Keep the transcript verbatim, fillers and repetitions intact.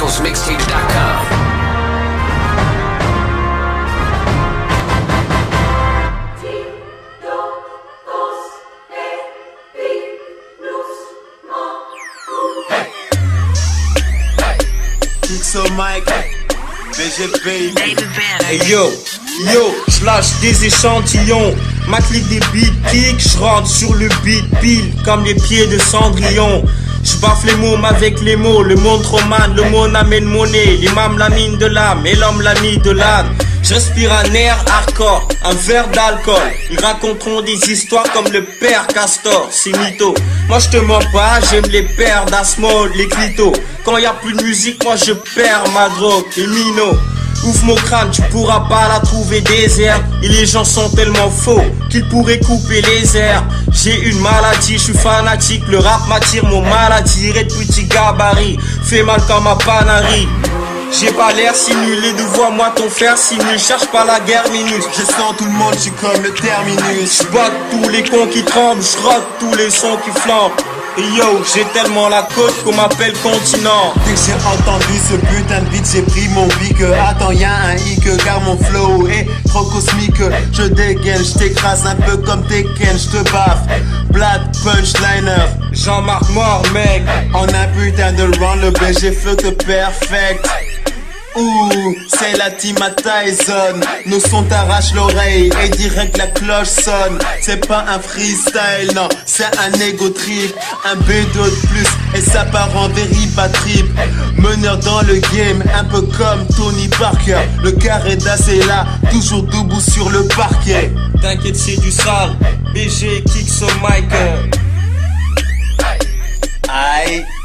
coast mixtape dot com. So Mike, B G P. Hey yo, yo, j'lâche des échantillons. Ma clique des beats kick, j'rentre sur le beat pile comme les pieds de Cendrillon. J'baffe les mômes avec les mots, le monde romane, le monde amène monnaie. L'imam la mine de l'âme et l'homme l'ami de l'âne. Je respire un air hardcore, un verre d'alcool. Ils raconteront des histoires comme le père Castor, c'est mytho. Moi je te mens pas, j'aime les pères d'Asmol, les clitos. Quand y a plus de musique, moi je perds ma drogue, les minots. Ouvre mon crâne, tu pourras pas la trouver déserte. Et les gens sont tellement faux qu'ils pourraient couper les airs. J'ai une maladie, je suis fanatique, le rap m'attire, mon maladie. Red petit gabarit, fait mal comme ma panarie. J'ai pas l'air si nul, et de vois-moi ton frère si nul. Cherche pas la guerre minute, Je sens tout le monde, je suis comme le terminus. j'botte tous les cons qui tremblent, j'rote tous les sons qui flambent. Et yo, j'ai tellement la côte qu'on m'appelle continent. Dès que j'ai entendu ce putain de beat, j'ai pris mon bic. Attends, y'a un hic, car mon flow est trop cosmique. Je dégaine, je t'écrase un peu comme Tekken, je te baffe. Black punchliner, Jean-Marc mort mec. en un putain de round, le B G flotte perfect. Ouh, c'est la team à Tyson. Nos sons t'arrachent l'oreille et direct la cloche sonne. C'est pas un freestyle, non, c'est un ego trip. Un B deux de plus et ça part en véritable trip. Meneur dans le game, un peu comme Tony Parker. Le carré d'as est là, toujours debout sur le parquet. T'inquiète c'est du sale, B G kick so Michael. Aïe.